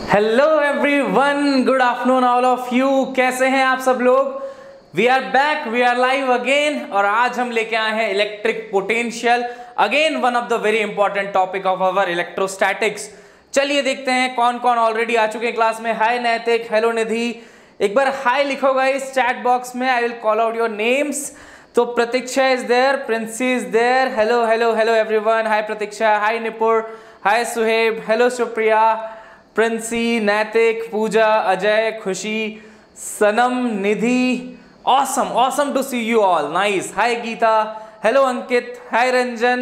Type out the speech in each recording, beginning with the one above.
Hello everyone, good afternoon all of you. कैसे हैं आप सब लोग? We are back, we are live again और आज हम लेके आए हैं electric potential, again one of the very important topic of our electrostatics. चलिए देखते हैं कौन कौन ऑलरेडी आ चुके हैं क्लास में। हाय नैतिक, हेलो निधि, एक बार हाय लिखो गाइस चैट बॉक्स में, I will call out your names. तो Pratiksha is there, Princy is there, hello hello hello everyone. Hi Pratiksha, hi Nipur, hi Suhaib, hello Supriya, Princy, Naitik, Pooja, Ajay, Khushi, Sanam, Nidhi, awesome awesome to see you all, nice. Hi Geeta, hello Ankit, hi Ranjan,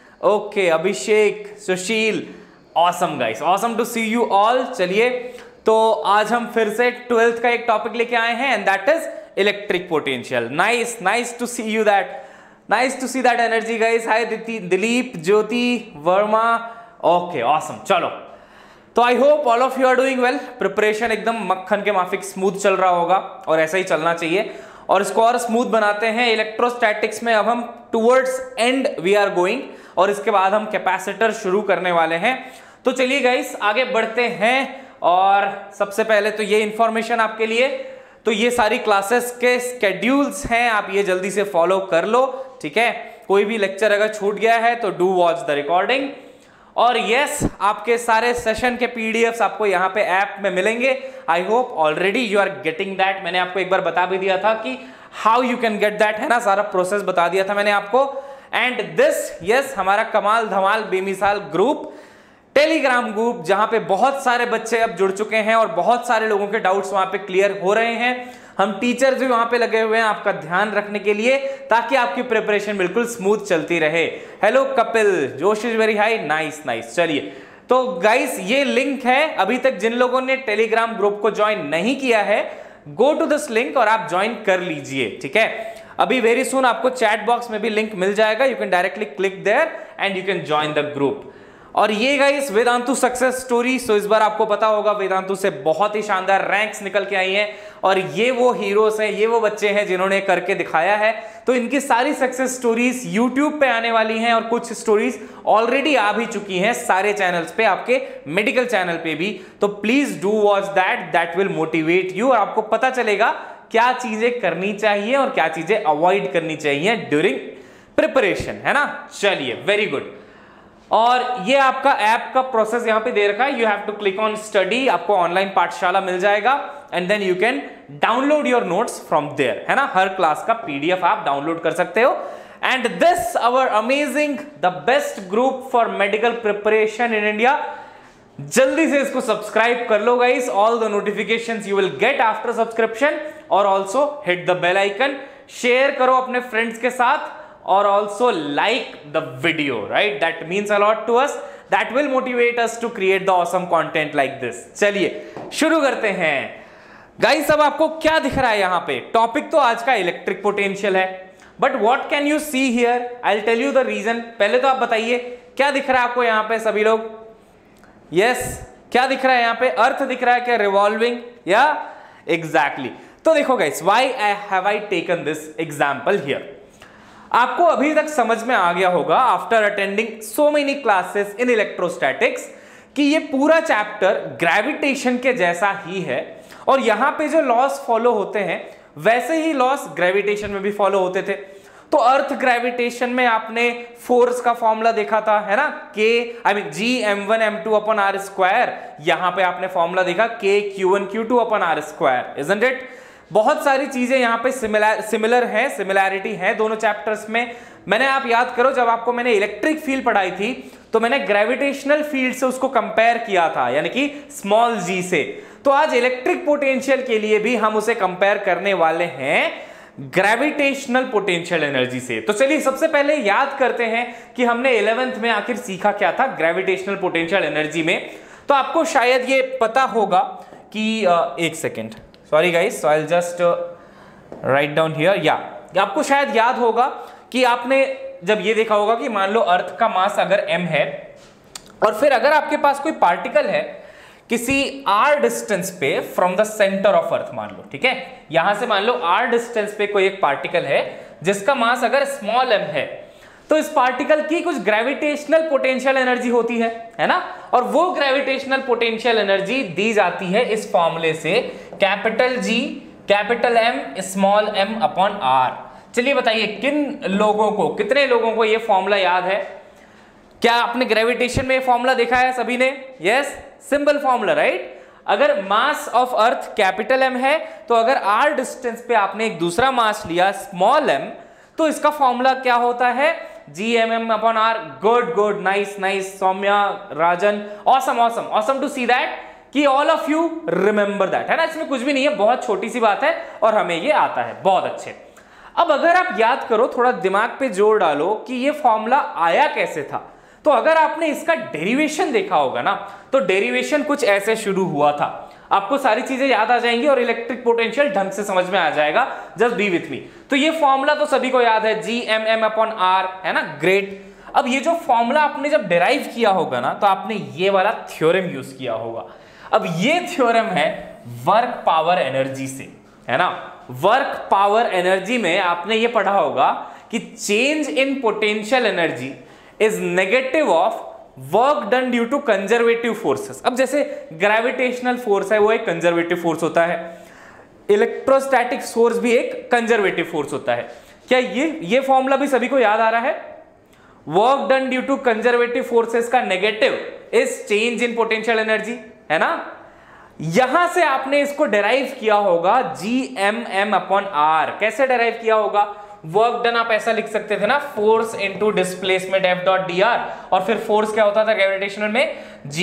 okay Abhishek, Sushil, awesome guys, awesome to see you all. चलिए तो आज हम फिर से 12th का एक topic लेके आए हैं and that is electric potential. Nice nice to see you that, nice to see that energy guys. Hi Dilip, Jyoti, Verma, okay awesome. चलो तो I hope all of you are doing well. Preparation एकदम मक्खन के माफिक स्मूथ चल रहा होगा और ऐसा ही चलना चाहिए और इसको और स्मूथ बनाते हैं। इलेक्ट्रोस्टैटिक्स में अब हम towards and we are going और इसके बाद हम कैपेसिटर शुरू करने वाले हैं। तो चलिए गाइस आगे बढ़ते हैं और सबसे पहले तो ये इंफॉर्मेशन आपके लिए, तो ये सारी क्लासेस के स्केड्यूल्स हैं, आप ये जल्दी से फॉलो कर लो, ठीक है। कोई भी लेक्चर अगर छूट गया है तो डू वॉच द रिकॉर्डिंग। और यस, आपके सारे सेशन के पीडीएफ्स आपको यहाँ पे ऐप में मिलेंगे। I hope already you are getting that. मैंने आपको एक बार बता भी दिया था कि how you can get that, है ना, सारा प्रोसेस बता दिया था मैंने आपको। एंड दिस यस, हमारा कमाल धमाल बेमिसाल ग्रुप, टेलीग्राम ग्रुप, जहां पे बहुत सारे बच्चे अब जुड़ चुके हैं और बहुत सारे लोगों के डाउट्स वहां पे क्लियर हो रहे हैं। हम टीचर्स भी वहां पे लगे हुए हैं आपका ध्यान रखने के लिए, ताकि आपकी प्रिपरेशन बिल्कुल स्मूथ चलती रहे। हेलो कपिल, जोश is very high, nice nice. चलिए तो गाइस ये लिंक है, अभी तक जिन लोगों ने टेलीग्राम ग्रुप को ज्वाइन नहीं किया है, गो टू दिस लिंक और आप ज्वाइन कर लीजिए, ठीक है। अभी वेरी सून आपको चैट बॉक्स में भी लिंक मिल जाएगा, you can directly click there and you can join the group. और ये guys Vedantu success story, so इस बार आपको पता होगा वेदांतु से बहुत ही शानदार रैंक्स निकल के आई हैं और ये वो हीरोज हैं, ये वो बच्चे हैं जिन्होंने करके दिखाया है। तो इनकी सारी सक्सेस स्टोरीज यूट्यूब पे आने वाली हैं और कुछ स्टोरीज ऑलरेडी आ भी चुकी हैं सारे चैनल्स पे, आपके मेडिकल चैनल पे भी। तो please do watch that, that will motivate you और आपको पता चलेगा क्या चीजें करनी चाहिए और क्या चीजें अवॉइड करनी चाहिए ड्यूरिंग प्रिपरेशन, है ना। चलिए वेरी गुड। और ये आपका ऐप का प्रोसेस यहां पे दे रखा है, you have to click on study, आपको ऑनलाइन पाठशाला मिल जाएगा and then you can download your notes from there, है ना। हर क्लास का पीडीएफ आप डाउनलोड कर सकते हो। And this hour amazing the best group for medical preparation in India, जल्दी से इसको सब्सक्राइब कर लो guys. All the notifications you will get after subscription और also hit the bell icon, share करो अपने फ्रेंड्स के साथ और also like the video, right? That means a lot to us. That will motivate us to create the awesome content like this. चलिए शुरू करते हैं गाइस। अब आपको क्या दिख रहा है यहाँ पे? टॉपिक तो आज का इलेक्ट्रिक पोटेंशियल है, but what can you see here? I will tell you the reason. पहले तो आप बताइए क्या दिख रहा है आपको यहाँ पे सभी लोग? यस, क्या दिख रहा है यहाँ पे? अर्थ दिख रहा है क्या? रिवॉल्विंग, या एग्जैक्टली। तो देखो guys, why have I taken this example here. आपको अभी तक समझ में आ गया होगा after attending so many classes in electrostatics कि ये पूरा चैप्टर ग्रेविटेशन के जैसा ही है और यहां पे जो लॉस फॉलो होते हैं वैसे ही लॉस ग्रेविटेशन में भी फॉलो होते थे। तो अर्थ ग्रेविटेशन में आपने फोर्स का फॉर्मूला देखा था, है ना, G m1m2/r²। यहां पे आपने फॉर्मूला देखा K q1q2/r², इजंट इट। बहुत सारी चीजें यहाँ पे सिमिलर हैं, सिमिलैरिटी है दोनों चैप्टर्स में। मैंने, आप याद करो, जब आपको मैंने इलेक्ट्रिक फील्ड पढ़ाई थी तो मैंने ग्रेविटेशनल फील्ड से उसको कंपेयर किया था, यानी कि स्मॉल जी से। तो आज इलेक्ट्रिक पोटेंशियल के लिए भी हम उसे कंपेयर करने वाले हैं ग्रेविटेशनल पोटेंशियल एनर्जी से। तो चलिए सबसे पहले याद करते हैं कि हमने 11th में आखिर सीखा क्या था ग्रेविटेशनल पोटेंशियल एनर्जी में। तो आपको शायद ये पता होगा कि एक second, sorry guys, so I will just write down here. या आपको शायद याद होगा कि आपने जब ये देखा होगा कि मान लो अर्थ का मास अगर m है और फिर अगर आपके पास कोई पार्टिकल है किसी r डिस्टेंस पे from the centre of earth, मान लो, ठीक है, यहां से मान लो r डिस्टेंस पे कोई एक पार्टिकल है जिसका मास अगर स्मॉल m है, तो इस पार्टिकल की कुछ ग्रेविटेशनल पोटेंशियल एनर्जी होती है ना, और वो ग्रेविटेशनल पोटेंशियल एनर्जी दी जाती है इस फॉर्मूले से, capital G capital M small m upon R। चलिए बताइए कितने लोगों को ये फॉर्मूला याद है? क्या आपने ग्रेविटेशन में फॉर्मूला देखा है सभी ने? Yes, simple formula, right. अगर mass of earth capital M है तो अगर r डिस्टेंस पे आपने एक दूसरा मास लिया स्मॉल m, तो इसका फॉर्मूला क्या होता है? Gmm upon R। Good, nice Saumya, Rajan, awesome to see that कि all of you remember that, है ना। इसमें कुछ भी नहीं है, बहुत छोटी सी बात है और हमें ये आता है, बहुत अच्छे। अब अगर आप याद करो, थोड़ा दिमाग पे जोर डालो कि ये फॉर्मूला आया कैसे था, तो अगर आपने इसका डेरिवेशन देखा होगा ना, तो डेरिवेशन कुछ ऐसे शुरू हुआ था। आपको सारी चीजें याद आ जाएंगी और इलेक्ट्रिक पोटेंशियल ढंग से समझ में आ जाएगा, जस्ट बी विथ मी। तो ये फॉर्मूला तो सभी को याद है, Gmm अपॉन R, है ना, ग्रेट। अब ये जो फॉर्मूला आपने जब डिराइव किया होगा ना, तो आपने ये वाला थ्योरम यूज किया होगा। अब ये थ्योरम है वर्क पावर एनर्जी से, है ना। वर्क पावर एनर्जी में आपने ये पढ़ा होगा कि change in potential energy is negative of work done due to conservative forces. अब जैसे ग्रेविटेशनल फोर्स है वो एक कंजर्वेटिव फोर्स होता है, इलेक्ट्रोस्टैटिक फोर्स भी एक कंजर्वेटिव फोर्स होता है। क्या ये फॉर्मूला भी सभी को याद आ रहा है? Work done due to conservative forces का negative is change in potential energy, है ना। यहां से आपने इसको डेराइव किया होगा Gmm अपॉन R। कैसे डेराइव किया होगा? वर्क डन आप ऐसा लिख सकते थे ना, force into displacement F dot dr, और फिर फोर्स क्या होता था ग्रेविटेशनल में?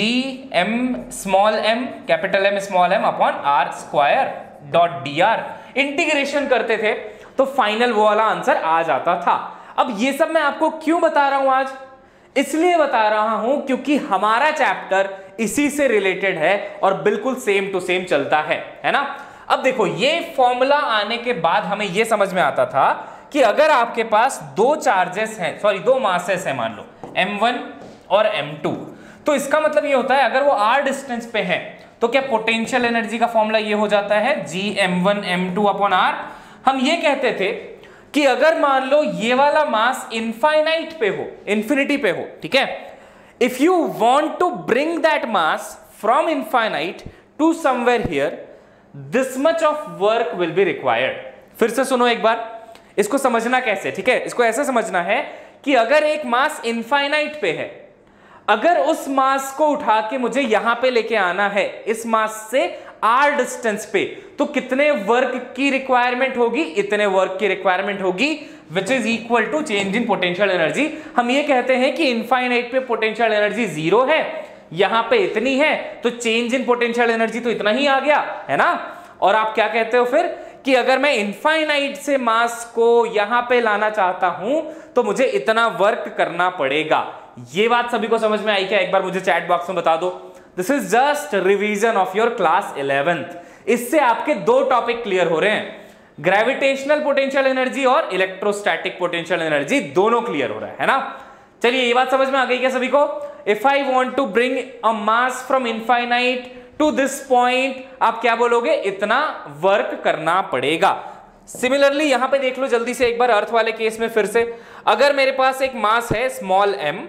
Gm small m capital M small m upon R square dot dr। Integration करते थे तो फाइनल वो वाला आंसर आ जाता था। अब ये सब मैं आपको क्यों बता रहा हूं आज? इसलिए बता रहा हूं क्योंकि हमारा चैप्टर इसी से रिलेटेड है और बिल्कुल सेम टू सेम चलता है ना। अब देखो, ये फॉर्मूला आने के बाद हमें ये समझ में आता था कि अगर आपके पास दो चार्जेस हैं, सॉरी दो मासेस हैं, मान लो m1 और m2, तो इसका मतलब ये होता है अगर वो r डिस्टेंस पे है तो क्या पोटेंशियल एनर्जी का फॉर्मूला ये हो जाता है Gm1 m2 अपॉन r। हम ये कहते थे कि अगर मान लो ये वाला मास इनफाइनाइट पे हो, इंफिनिटी पे हो, ठीक है, if you want to bring that mass from infinite to somewhere here, this much of work will be required. फिर से सुनो एक बार, इसको समझना कैसे, ठीक है। इसको ऐसे समझना है कि अगर एक मास इनफाइनाइट पे है, अगर उस मास को उठा के मुझे यहां पे लेके आना है इस मास से r डिस्टेंस पे, तो कितने वर्क की रिक्वायरमेंट होगी? इतने वर्क की रिक्वायरमेंट होगी, which is equal to change in potential energy. हम ये कहते हैं कि इनफाइनाइट पे पोटेंशियल एनर्जी 0 है, यहां पे इतनी है, तो चेंज इन पोटेंशियल एनर्जी तो इतना ही आ गया, है ना। और आप क्या कहते हो फिर कि अगर मैं इनफाइनाइट से मास को यहां पे लाना चाहता हूं तो मुझे इतना वर्क करना पड़ेगा। ये बात सभी को समझ में आई क्या? एक बार मुझे चैट बॉक्स में बता दो। This is just revision of your class 11th। इससे आपके दो टॉपिक क्लियर हो रहे हैं, ग्रेविटेशनल पोटेंशियल एनर्जी और इलेक्ट्रोस्टैटिक पोटेंशियल एनर्जी, दोनों क्लियर हो रहा है ना। चलिए ये बात समझ में आ गई क्या सभी को? If I want to bring a mass from infinite to this point, आप क्या बोलोगे? इतना वर्क करना पड़ेगा। सिमिलरली यहां पे देख लो जल्दी से एक बार अर्थ वाले केस में फिर से, अगर मेरे पास एक मास है स्मॉल m,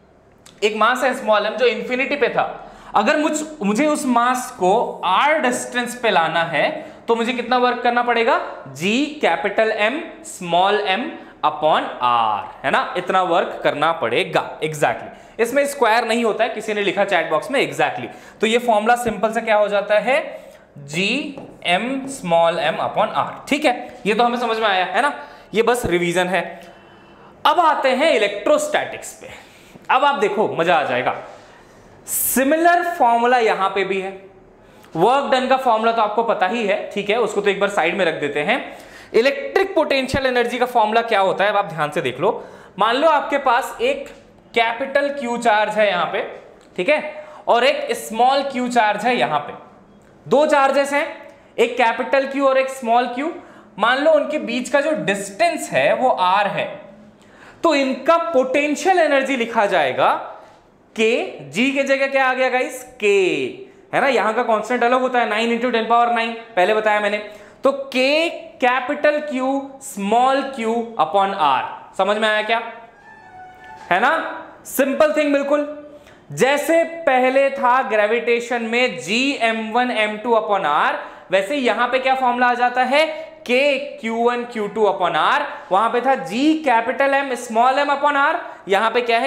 एक मास है स्मॉल m जो इंफिनिटी पे था, अगर मुझे उस मास को r डिस्टेंस पे लाना है तो मुझे कितना वर्क करना पड़ेगा? G capital M small m upon r, है ना, इतना वर्क करना पड़ेगा। एग्जैक्टली इसमें स्क्वायर नहीं होता है, किसी ने लिखा चैट बॉक्स में एग्जैक्टली। तो ये फॉर्मूला सिंपल से क्या हो जाता है? Gm small m upon r। ठीक है, ये तो हमें समझ में आया है ना, ये बस रिवीजन है। अब आते हैं इलेक्ट्रोस्टैटिक्स पे। अब आप देखो मजा आ जाएगा। सिमिलर फॉर्मूला यहां पे भी है, वर्क डन का फॉर्मूला तो आपको पता ही है, ठीक है, उसको तो एक बार साइड में रख देते हैं। इलेक्ट्रिक पोटेंशियल एनर्जी का फॉर्मूला क्या होता है, अब आप ध्यान से देख लो। मान लो आपके पास एक कैपिटल Q चार्ज है यहां पे, ठीक है, और एक स्मॉल Q चार्ज है यहां पे। दो चार्जेस हैं, एक कैपिटल Q और एक स्मॉल Q। मान लो उनके बीच का जो डिस्टेंस है वो r है, तो इनका पोटेंशियल एनर्जी लिखा जाएगा K। G के जगह क्या आ गया गाइस? K, है ना, यहां का कांस्टेंट अलग होता है, 9 × 10⁹ पहले बताया मैंने। तो K capital Q small q upon r, समझ में आया क्या? है ना, सिंपल थिंग बिल्कुल। जैसे पहले था ग्रेविटेशन में Gm1m2/r, वैसे यहां पे क्या फॉर्मूला आ जाता है, Kq1Q2/r। वहां पे था GM m/r, यहां पे क्या है,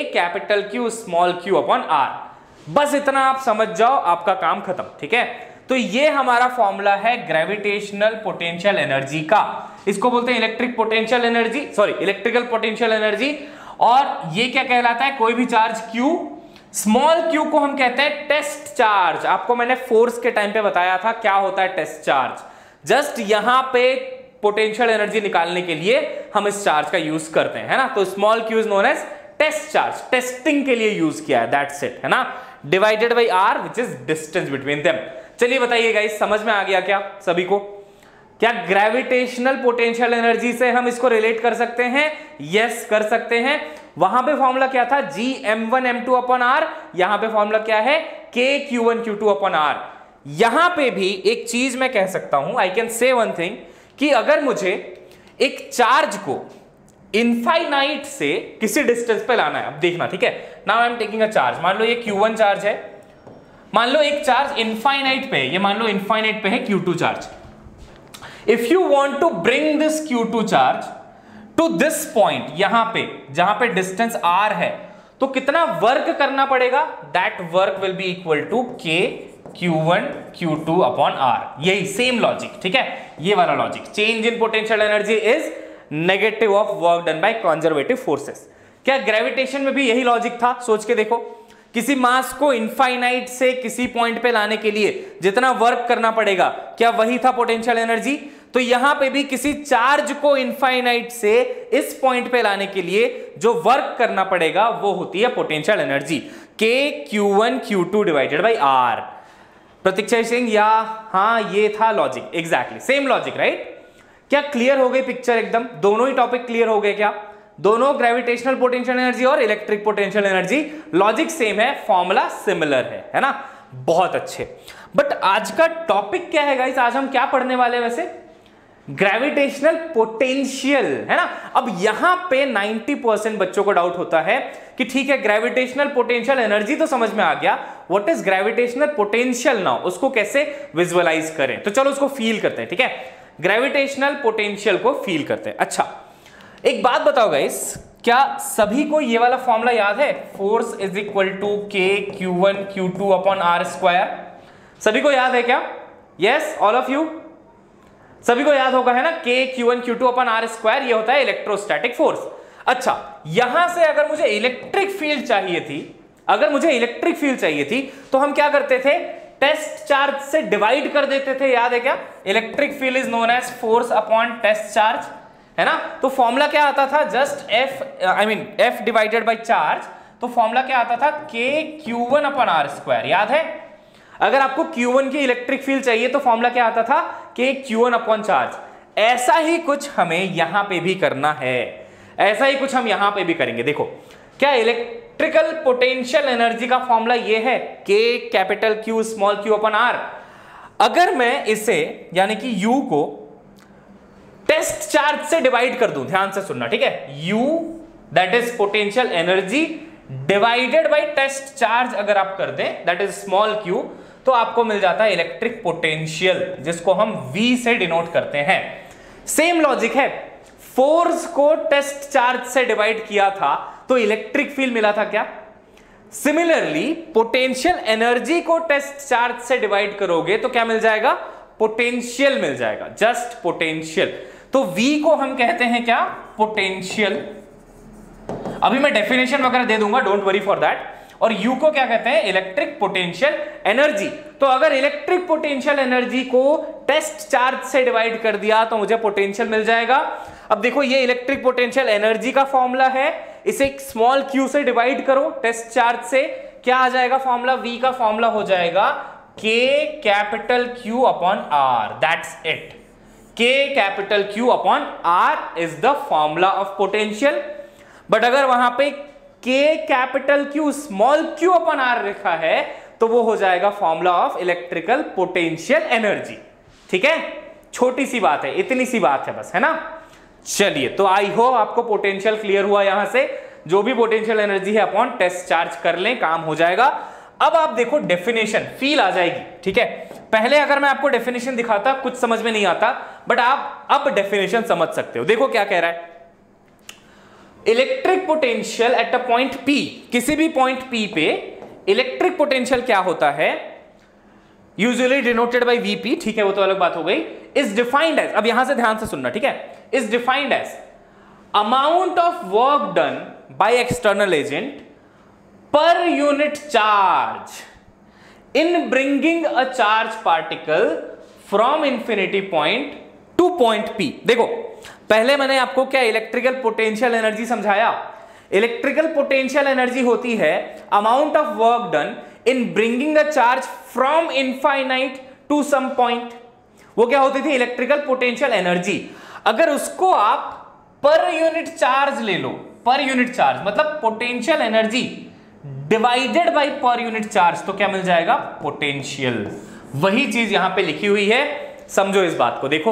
KQ/r। बस इतना आप समझ जाओ, आपका काम खत्म। ठीक है, तो ये हमारा फॉर्मूला है ग्रेविटेशनल पोटेंशियल एनर्जी का। इसको बोलते हैं electric potential energy, sorry electrical potential energy. और ये क्या कहलाता है, कोई भी चार्ज Q, स्मॉल q को हम कहते हैं टेस्ट चार्ज। आपको मैंने फोर्स के टाइम पे बताया था क्या होता है टेस्ट चार्ज। जस्ट यहां पे पोटेंशियल एनर्जी निकालने के लिए हम इस चार्ज का यूज करते हैं, है ना। तो small q is known as test charge, testing के लिए यूज किया है, दैट्स इट, है ना। Divided by r which is distance between them. चलिए बताइए गाइस, समझ में आ गया क्या सभी को? क्या ग्रेविटेशनल पोटेंशियल एनर्जी से हम इसको रिलेट कर सकते हैं? यस, कर सकते हैं। वहां पे फॉर्मूला क्या था, Gm1m2/r, यहां पे फॉर्मूला क्या है, Kq1Q2/r। यहां पे भी एक चीज मैं कह सकता हूं, I can say one thing, कि अगर मुझे एक चार्ज को इनफाइनाइट से किसी डिस्टेंस पे लाना है, अब देखना, ठीक है। Now I am taking a charge, मान लो ये Q1 चार्ज है, मान लो एक चार्ज इनफाइनाइट पे है, ये मान लो इनफाइनाइट पे है Q2 charge. If you want to bring this Q2 charge to this point, यहां पे जहां पे डिस्टेंस r है, तो कितना वर्क करना पड़ेगा? That work will be equal to K Q1 Q2/r। यही सेम लॉजिक, ठीक है, ये वाला logic. Change in potential energy is negative of work done by conservative forces. क्या ग्रेविटेशन में भी यही लॉजिक था? सोच के देखो, किसी मास को इनफाइनाइट से किसी पॉइंट पे लाने के लिए जितना वर्क करना पड़ेगा, क्या वही था पोटेंशियल एनर्जी? तो यहां पे भी किसी चार्ज को इनफाइनाइट से इस पॉइंट पे लाने के लिए जो वर्क करना पड़ेगा वो होती है पोटेंशियल एनर्जी, KQ1Q2/r। प्रतीक्षा सिंह, या हाँ, ये था logic, exactly same logic, right. क्या क्लियर हो गई पिक्चर एकदम? दोनों ही टॉपिक क्लियर हो गए क्या? दोनों ग्रेविटेशनल पोटेंशियल एनर्जी और electric potential energy, logic same है, फॉर्मूला सिमिलर है ना। बहुत अच्छे। बट आज का टॉपिक क्या है गाइस? आज हम क्या पढ़ने वाले हैं वैसे? ग्रेविटेशनल पोटेंशियल, है ना। अब यहां पे 90% बच्चों को डाउट होता है कि ठीक है, ग्रेविटेशनल पोटेंशियल एनर्जी तो समझ में आ गया, what is gravitational potential now, उसको कैसे विजुअलाइज करें? तो चलो उसको फील करते हैं, ठीक है। ग्रेविटेशनल पोटेंशियल को फील करते हैं। अच्छा, एक बात बताओ गाइस, क्या सभी को ये वाला फॉर्मूला याद है? Force is equal to KQ1Q2/r²। सभी को याद है क्या? यस, ऑल ऑफ यू, सभी को याद होगा, है ना। KQ1Q2/r², ये होता है इलेक्ट्रोस्टैटिक फोर्स। अच्छा, यहां से अगर मुझे इलेक्ट्रिक फील्ड चाहिए थी, तो हम क्या करते थे? टेस्ट चार्ज से डिवाइड कर देते थे, याद है क्या? Electric field is known as force upon test charge, है ना। तो फॉर्मूला क्या आता था? Just F divided by charge. तो फॉर्मूला क्या आता था? KQ1/r², याद है। अगर आपको Q1 की इलेक्ट्रिक फील्ड चाहिए तो फॉर्मूला क्या आता था? KQ1/चार्ज। ऐसा ही कुछ हमें यहां पे भी करना है, ऐसा ही कुछ हम यहां पे भी करेंगे। देखो, क्या इलेक्ट्रिकल पोटेंशियल एनर्जी का फॉर्मूला ये है, KQ/r। अगर मैं इसे यानी कि U को टेस्ट चार्ज से डिवाइड कर दूं, ध्यान से सुनना, ठीक है। U that is potential energy divided by test charge अगर आप कर दें, दैट इज स्मॉल q, तो आपको मिल जाता है इलेक्ट्रिक पोटेंशियल, जिसको हम V से डिनोट करते हैं। सेम लॉजिक है, फोर्स को टेस्ट चार्ज से डिवाइड किया था तो इलेक्ट्रिक फील्ड मिला था क्या? सिमिलरली पोटेंशियल एनर्जी को टेस्ट चार्ज से डिवाइड करोगे तो क्या मिल जाएगा? पोटेंशियल मिल जाएगा, जस्ट पोटेंशियल। तो V को हम कहते हैं क्या? पोटेंशियल। अभी मैं डेफिनेशन वगैरह दे दूंगा, डोंट वरी फॉर दैट। और U को क्या कहते हैं? Electric potential energy. तो अगर इलेक्ट्रिक पोटेंशियल एनर्जी को टेस्ट चार्ज से डिवाइड कर दिया तो मुझे पोटेंशियल मिल जाएगा। अब देखो, ये इलेक्ट्रिक पोटेंशियल एनर्जी का फॉर्मूला है, इसे स्मॉल q से डिवाइड करो टेस्ट चार्ज से, क्या आ जाएगा फॉर्मूला? V का फॉर्मूला हो जाएगा KQ/r, that's it. KQ/r is the formula of potential. But अगर वहां पे KQ स्मॉल q/r लिखा है तो वो हो जाएगा formula of electrical potential energy, ठीक है। छोटी सी बात है, इतनी सी बात है बस, है ना। चलिए, तो आई होप आपको पोटेंशियल क्लियर हुआ यहां से। जो भी पोटेंशियल एनर्जी है अपॉन टेस्ट चार्ज कर लें, काम हो जाएगा। अब आप देखो डेफिनेशन, फील आ जाएगी, ठीक है। पहले अगर मैं आपको डेफिनेशन दिखाता कुछ समझ में नहीं आता, बट आप अब डेफिनेशन समझ सकते हो। देखो क्या कह रहा है, electric potential at a point P, किसी भी पॉइंट P पे इलेक्ट्रिक पोटेंशियल क्या होता है, यूजुअली डिनोटेड बाय Vp, ठीक है, वो तो अलग बात हो गई। इज डिफाइंड एज, अब यहां से ध्यान से सुनना, ठीक है, is defined as amount of work done by external agent per unit charge in bringing a charge particle from infinity point to point P। देखो पहले मैंने आपको क्या इलेक्ट्रिकल पोटेंशियल एनर्जी समझाया। इलेक्ट्रिकल पोटेंशियल एनर्जी होती है amount of work done in bringing a charge from infinite to some point. वो क्या होती थी, इलेक्ट्रिकल पोटेंशियल एनर्जी। अगर उसको आप पर यूनिट चार्ज ले लो, पर यूनिट चार्ज मतलब potential energy divided by per unit charge, तो क्या मिल जाएगा, पोटेंशियल। वही चीज यहां पे लिखी हुई है, समझो इस बात को। देखो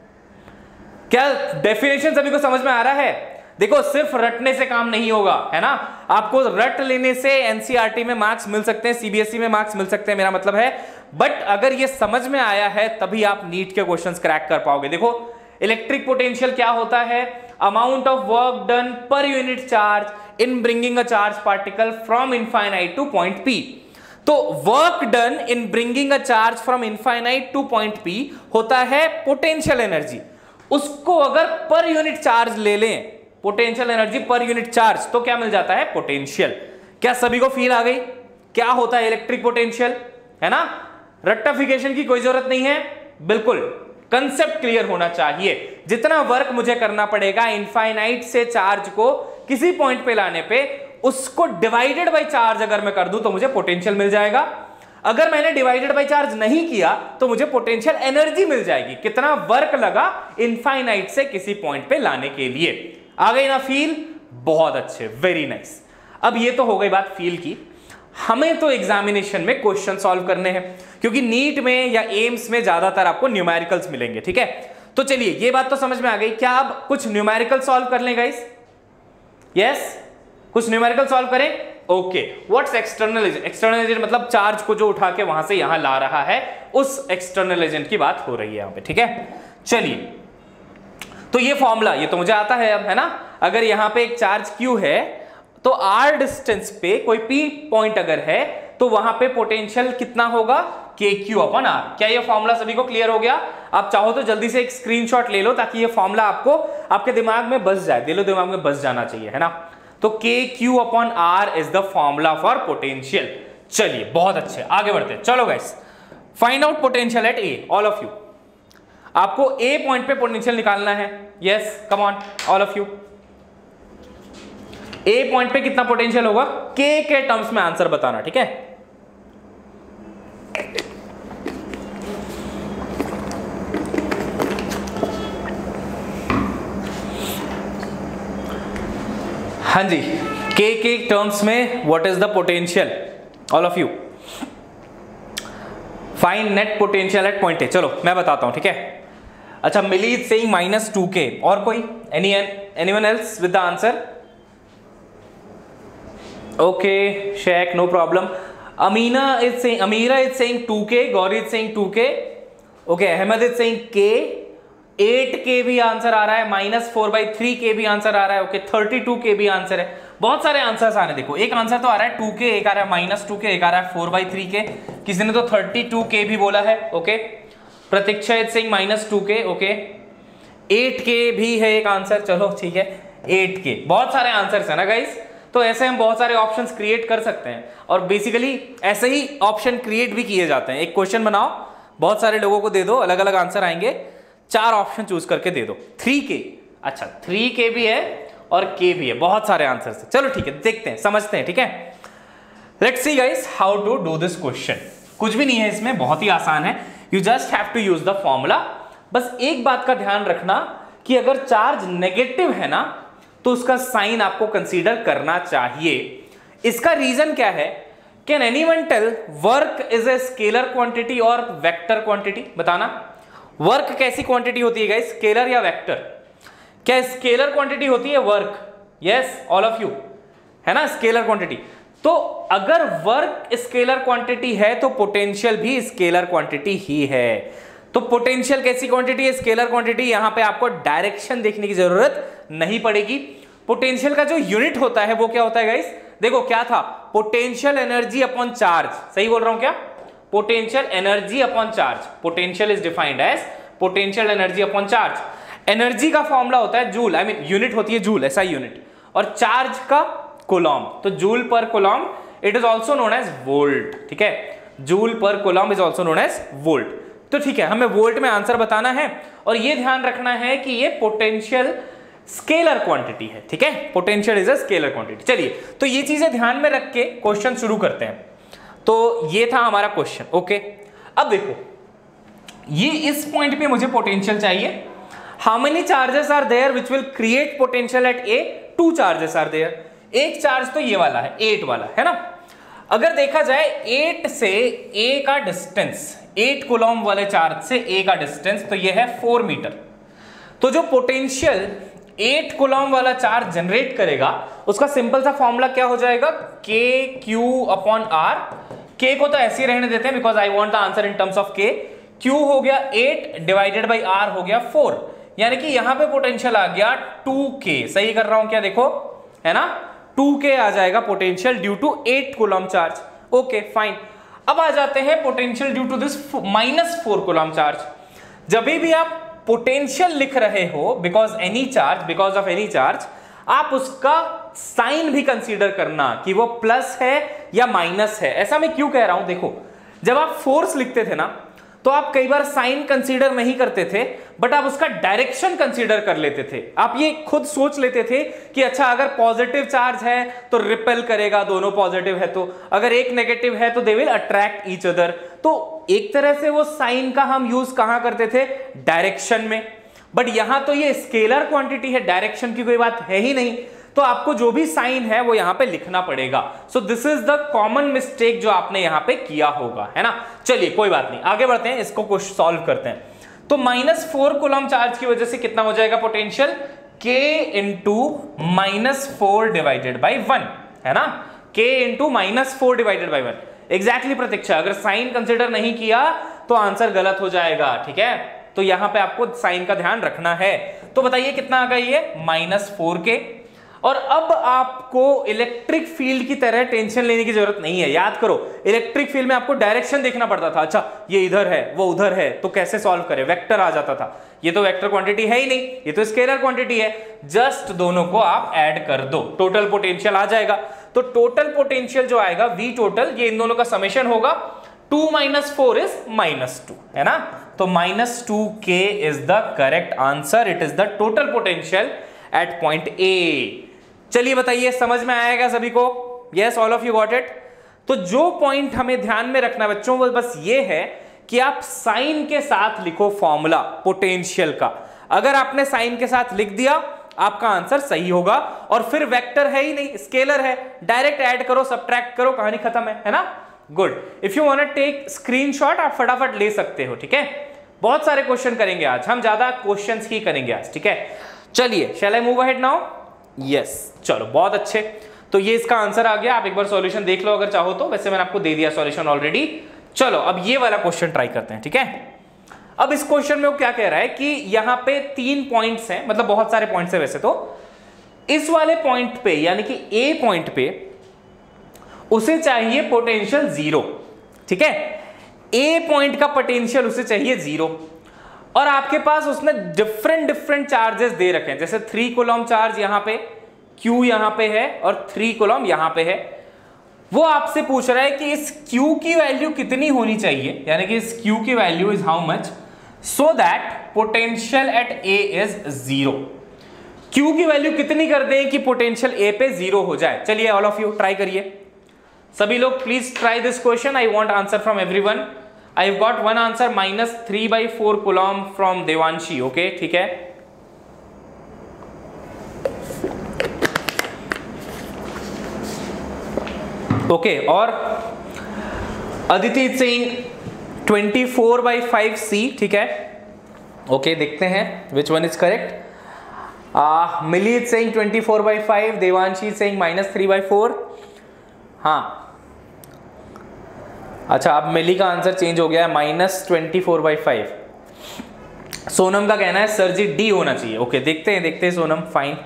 क्या डेफिनेशन सभी को समझ में आ रहा है। देखो सिर्फ रटने से काम नहीं होगा, है ना। आपको रट लेने से एनसीईआरटी में मार्क्स मिल सकते हैं, सीबीएसई में मार्क्स मिल सकते हैं, मेरा मतलब है, बट अगर ये समझ में आया है तभी आप नीट के क्वेश्चंस क्रैक कर पाओगे। देखो इलेक्ट्रिक पोटेंशियल क्या होता है, amount of work done per unit charge in bringing a charge particle from infinite to point P। तो work done in bringing a charge from infinite to point P होता है potential energy. उसको अगर पर unit charge ले लें, potential energy per unit charge, तो क्या मिल जाता है, पोटेंशियल। क्या सभी को फील आ गई क्या होता है इलेक्ट्रिक पोटेंशियल, है ना। रट्टाफिकेशन की कोई जरूरत नहीं है, बिल्कुल कंसेप्ट क्लियर होना चाहिए। जितना वर्क मुझे करना पड़ेगा इनफाइनाइट से चार्ज को किसी पॉइंट पे लाने पे, उसको डिवाइडेड बाय चार्ज अगर मैं कर दूं तो मुझे पोटेंशियल मिल जाएगा। अगर मैंने डिवाइडेड बाय चार्ज नहीं किया तो मुझे पोटेंशियल एनर्जी मिल जाएगी, कितना वर्क लगा इनफाइनाइट से किसी पॉइंट पे लाने के लिए। आ गई ना फील, बहुत अच्छे, वेरी नाइस। अब ये तो हो गई बात फील की। हमें तो एग्जामिनेशन में क्वेश्चन सॉल्व करने हैं, क्योंकि नीट में या एम्स में ज्यादातर आपको न्यूमेरिकल्स मिलेंगे, ठीक है। तो चलिए ये बात तो समझ में आ गई। क्या आप कुछ न्यूमेरिकल सॉल्व कर लें गाइस? यस, कुछ न्यूमेरिकल सॉल्व करें। Okay, what's external agent? External agent मतलब चार्ज को जो उठा के वहां से यहां ला रहा है, उस एक्सटर्नल एजेंट की बात हो रही है यहां पे, ठीक है। चलिए, तो ये फॉर्मूला ये तो मुझे आता है अब, है ना। अगर यहां पे एक चार्ज Q है तो r डिस्टेंस पे कोई P पॉइंट अगर है तो वहां पे पोटेंशियल कितना होगा, KQ/R। क्या ये फॉर्मूला सभी को क्लियर हो गया? आप चाहो तो जल्दी से एक स्क्रीनशॉट ले लो ताकि ये फॉर्मूला आपको आपके दिमाग में बस जाए, दिलो दिमाग में बस जाना चाहिए, है ना। तो KQ/R is the formula for potential. चलिए बहुत अच्छे, आगे बढ़ते हैं। चलो guys, find out potential at A, all of you. आपको A पॉइंट पे पोटेंशियल निकालना है। Yes, come on all of you. A point पे कितना पोटेंशियल होगा, K के टर्म्स में आंसर बताना, ठीक है। हाँ जी, K के टर्म्स में what is the potential, all of you. Find net potential at point A। चलो मैं बताता हूं, ठीक है। अच्छा, मिली इज सेइंग -2K, और कोई anyone else with the answer? Okay, Shaq, no problem. Amira is saying 2K. Gauri is saying 2K. Okay, Ahmed is saying K. 8K भी आंसर आ रहा है, -4/3K भी आंसर आ रहा है। ओके, 32K भी आंसर है। बहुत सारे आंसर्स आ रहे हैं। देखो, एक आंसर तो आ रहा है 2K, एक आ रहा है -2K, एक आ रहा है 4/3K। किसी ने तो 32K भी बोला है। Okay, Pratiksha is saying -2K। Okay, 8K भी है एक आंसर। चलो ठीक है, 8K। बहुत सारे आंसर्स है ना गाइस। तो ऐसे हम बहुत सारे ऑप्शंस क्रिएट कर सकते हैं, और बेसिकली ऐसे ही ऑप्शन क्रिएट भी किए जाते हैं। एक क्वेश्चन बनाओ, बहुत सारे लोगों को दे दो, अलग अलग आंसर आएंगे, 4 ऑप्शन चूज करके दे दो। 3K, अच्छा 3K भी है और K भी है, बहुत सारे आंसर्स है। चलो ठीक है, देखते हैं, समझते हैं, ठीक है। Let's see guys how to do this question. कुछ भी नहीं है इसमें, बहुत ही आसान है। You just have to use the formula. बस एक बात का ध्यान रखना कि अगर चार्ज नेगेटिव है ना तो उसका साइन आपको कंसीडर करना चाहिए। इसका रीजन क्या है? Can anyone tell work is a scalar quantity और वेक्टर क्वांटिटी? बताना, वर्क कैसी क्वांटिटी होती है गाइस, स्केलर या वेक्टर? क्या स्केलर क्वांटिटी होती है work? Yes, all of you. है ना, स्केलर क्वांटिटी। तो अगर वर्क स्केलर क्वांटिटी है तो पोटेंशियल भी स्केलर क्वांटिटी ही है। तो पोटेंशियल कैसी क्वांटिटी है, स्केलर क्वांटिटी। यहां पे आपको डायरेक्शन देखने की जरूरत नहीं पड़ेगी। पोटेंशियल का जो यूनिट होता है वो क्या होता है गाइस, देखो क्या था, पोटेंशियल एनर्जी अपॉन चार्ज, सही बोल रहा हूं क्या, potential energy upon charge. Potential is defined as potential energy upon charge. Energy का फॉर्मूला होता है जूल, आई मीन यूनिट होती है जूल, ऐसा यूनिट, और चार्ज का कूलॉम, तो joule per coulomb, it is also known as volt, ठीक है, joule per coulomb is also known as volt. तो ठीक है, हमें वोल्ट में आंसर बताना है और ये ध्यान रखना है कि ये पोटेंशियल स्केलर क्वांटिटी है, ठीक है, potential is a scalar quantity. चलिए, तो ये चीजें ध्यान में रख के क्वेश्चन शुरू करते हैं। तो ये था हमारा क्वेश्चन, ओके। अब देखो, ये इस पॉइंट पे मुझे पोटेंशियल चाहिए। How many charges are there which will create potential at A, 2 charges are there. एक चार्ज तो ये वाला है, 8 वाला, है ना। अगर देखा जाए 8 से ए का डिस्टेंस, 8 कूलॉम वाले चार्ज से ए का डिस्टेंस, तो ये है 4 मीटर। तो जो पोटेंशियल 8 कूलॉम वाला चार्ज जनरेट करेगा उसका सिंपल सा फॉर्मूला क्या हो जाएगा, के क्यू अपॉन आर। के को तो ऐसे ही रहने देते हैं because I want the answer in terms of K. Q हो गया 8 डिवाइडेड बाई आर हो गया 4, यानी कि यहां पे पोटेंशियल आ गया 2k। सही कर रहा हूं क्या, देखो, है ना, 2k आ जाएगा potential due to 8 coulomb charge. Okay fine. अब आ जाते हैं potential due to this -4 coulomb charge. जब भी आप पोटेंशियल लिख रहे हो बिकॉज ऑफ एनी चार्ज, आप उसका साइन भी कंसीडर करना कि वो प्लस है या माइनस है। ऐसा मैं क्यों कह रहा हूं, देखो, जब आप फोर्स लिखते थे ना तो आप कई बार साइन कंसीडर नहीं करते थे, बट आप उसका डायरेक्शन कंसीडर कर लेते थे। आप ये खुद सोच लेते थे कि अच्छा, अगर पॉजिटिव चार्ज है तो रिपेल करेगा, दोनों पॉजिटिव है तो, अगर एक नेगेटिव है तो they will attract each other. तो एक तरह से वो साइन का हम यूज कहां करते थे, डायरेक्शन में। बट यहां तो ये स्केलर क्वांटिटी है, डायरेक्शन की कोई बात है ही नहीं, तो आपको जो भी साइन है वो यहां पे लिखना पड़ेगा। So this is the common mistake जो आपने यहां पे किया होगा, है ना। चलिए कोई बात नहीं, आगे बढ़ते हैं, इसको कुछ सॉल्व करते हैं। तो -4 कूलॉम चार्ज की वजह से कितना हो जाएगा potential, k into -4 divided by 1, है ना, k into -4 divided by 1। Exactly Pratiksha, अगर साइन कंसिडर नहीं किया तो आंसर गलत हो जाएगा, ठीक है। तो यहां पे आपको साइन का ध्यान रखना है। तो बताइए कितना आ गया ये, -4k। और अब आपको इलेक्ट्रिक फील्ड की तरह टेंशन लेने की जरूरत नहीं है। याद करो, इलेक्ट्रिक फील्ड में आपको डायरेक्शन देखना पड़ता था, अच्छा ये इधर है वो उधर है, तो कैसे सॉल्व करें, वेक्टर आ जाता था। ये तो वेक्टर क्वांटिटी है ही नहीं, ये तो स्केलर क्वांटिटी है। जस्ट दोनों को आप ऐड कर दो, टोटल पोटेंशियल आ जाएगा। तो टोटल पोटेंशियल जो आएगा V टोटल, ये इन दोनों का समेशन होगा, 2 - 4 इज -2, है ना। तो -2k is the correct answer, it is the total potential at point A। चलिए बताइए, समझ में आएगा सभी को, yes, all of you got it. तो जो पॉइंट हमें ध्यान में रखना बच्चों, वो बस ये है कि आप साइन के साथ लिखो फॉर्मूला पोटेंशियल का। अगर आपने साइन के साथ लिख दिया आपका आंसर सही होगा, और फिर वेक्टर है ही नहीं, स्केलर है, डायरेक्ट ऐड करो, सब्ट्रैक्ट करो, कहानी खत्म है ना। Good. If you want to take screenshot आप फटाफट ले सकते हो, ठीक है। बहुत सारे क्वेश्चन करेंगे आज, हम ज्यादा क्वेश्चंस ही करेंगे आज, ठीक है। चलिए, shall I move ahead now, yes, चलो बहुत अच्छे। तो ये इसका आंसर आ गया, आप एक बार सॉल्यूशन देख लो अगर चाहो तो, वैसे मैंने आपको दे दिया सॉल्यूशन ऑलरेडी। चलो अब ये वाला क्वेश्चन ट्राई करते हैं, ठीक है। अब इस क्वेश्चन में वो क्या कह रहा है कि यहां पे 3 पॉइंट्स हैं, मतलब बहुत सारे पॉइंट्स हैं वैसे तो। इस वाले पॉइंट पे यानी कि ए पॉइंट पे उसे चाहिए पोटेंशियल 0, ठीक है। ए पॉइंट का पोटेंशियल उसे चाहिए 0, और आपके पास उसने डिफरेंट चार्जेस दे रखे हैं, जैसे 3 कूलॉम चार्ज यहां पे, Q यहां पे है और 3 कूलॉम यहां पे है। वो आपसे पूछ रहा है कि इस Q की वैल्यू कितनी होनी चाहिए, यानी कि इस Q की value is how much, so that potential at A is 0। Q की वैल्यू कितनी कर दें कि पोटेंशियल A पे 0 हो जाए। चलिए ऑल ऑफ यू ट्राई करिए, सभी लोग please try this question. I want answer from everyone. I have got one answer, -3/4 coulomb from Devanshi, okay, ठीक है। ओके, और अदिति सिंह 24/5C, ठीक है। ओके, देखते हैं which one is correct. Mili is saying 24/5, Devanshi is saying -3/4। हाँ अच्छा, अब मिली का आंसर चेंज हो गया है, -24/5। सोनम का कहना है सर जी डी होना चाहिए। ओके देखते हैं Sonam, fine.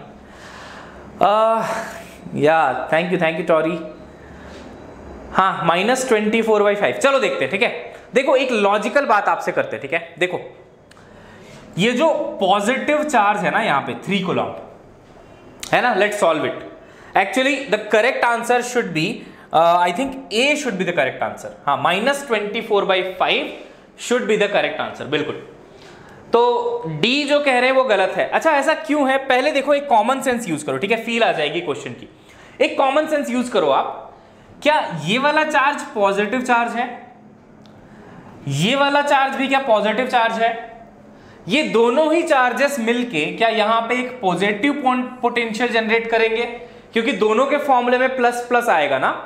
Yeah thank you Tori. हाँ -24/5, चलो देखते हैं, ठीक है। देखो एक लॉजिकल बात आपसे करते हैं, ठीक है। देखो ये जो पॉजिटिव चार्ज है ना यहाँ पे 3 कूलम है ना, let's solve it. Actually the correct answer should be, I think A should be the correct answer. हाँ -24/5 should be the correct answer, बिल्कुल। तो डी जो कह रहे हैं वो गलत है। अच्छा ऐसा क्यों है, पहले देखो एक कॉमन सेंस यूज करो, ठीक है, फील आ जाएगी क्वेश्चन की। एक कॉमन सेंस यूज करो आप, क्या ये वाला चार्ज पॉजिटिव चार्ज है, ये वाला चार्ज भी क्या पॉजिटिव चार्ज है? ये दोनों ही चार्जेस मिलके क्या यहां पे एक पॉजिटिव पोटेंशियल जनरेट करेंगे? क्योंकि दोनों के फॉर्मूले में प्लस प्लस आएगा ना,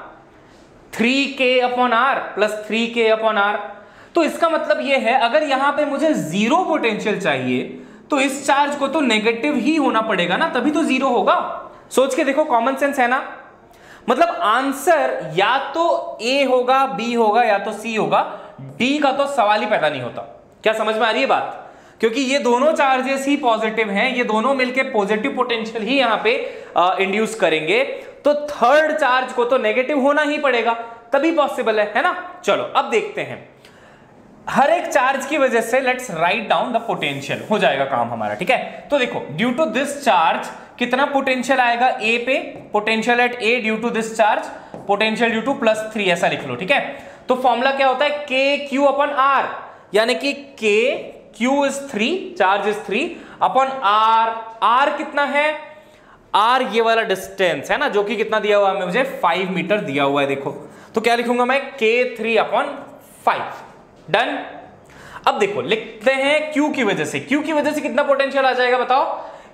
3k/r प्लस 3k/r। तो इसका मतलब ये है अगर यहां पे मुझे जीरो पोटेंशियल चाहिए तो इस चार्ज को तो नेगेटिव ही होना पड़ेगा ना, तभी तो जीरो होगा। सोच के देखो, कॉमन सेंस है ना। मतलब आंसर या तो ए होगा, बी होगा या तो सी होगा, डी का तो सवाल ही पैदा नहीं होता। क्या समझ में आ रही है बात? क्योंकि ये दोनों चार्जेस ही पॉजिटिव हैं, ये दोनों मिलके पॉजिटिव पोटेंशियल ही यहां पे इंड्यूस करेंगे, तो थर्ड चार्ज को तो नेगेटिव होना ही पड़ेगा, तभी पॉसिबल है ना। चलो अब देखते हैं, हर एक चार्ज की वजह से let's write down the potential, हो जाएगा काम हमारा, ठीक है। तो देखो ड्यू टू दिस चार्ज कितना पोटेंशियल आएगा ए पे, potential at A due to this charge, potential due to +3, ऐसा लिख लो, ठीक है। तो फॉर्मूला क्या होता है, KQ/R, यानी कि Q is 3, charge is 3 upon R कितना है, R ये वाला डिस्टेंस है ना, जो कि कितना दिया हुआ है मुझे, 5 मीटर दिया हुआ है। देखो तो क्या लिखूंगा मैं, K3/5, डन। अब देखो लिखते हैं Q की वजह से, Q की वजह से कितना पोटेंशियल आ जाएगा बताओ,